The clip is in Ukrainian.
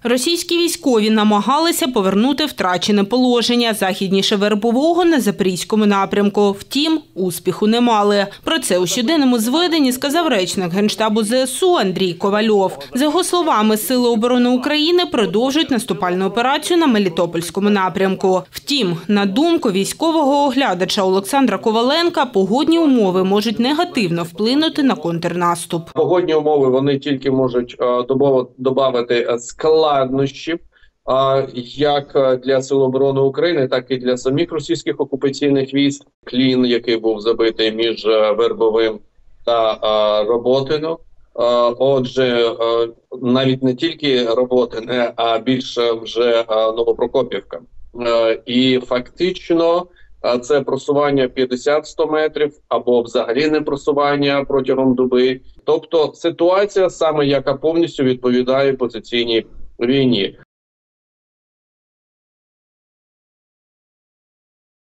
Російські військові намагалися повернути втрачене положення західніше Вербового на Запорізькому напрямку. Втім, успіху не мали. Про це у щоденному зведенні сказав речник Генштабу ЗСУ Андрій Ковальов. За його словами, Сили оборони України продовжують наступальну операцію на Мелітопольському напрямку. Втім, на думку військового оглядача Олександра Коваленка, погодні умови можуть негативно вплинути на контрнаступ. Погодні умови, вони тільки можуть додати складнощів як для Сил оборони України, так і для самих російських окупаційних військ. Клін, який був забитий між Вербовим та Роботино. Отже, навіть не тільки Роботине, а більше вже Новопрокопівка. І фактично це просування 50-100 метрів або взагалі не просування протягом доби. Тобто ситуація саме, яка повністю відповідає позиційній війні.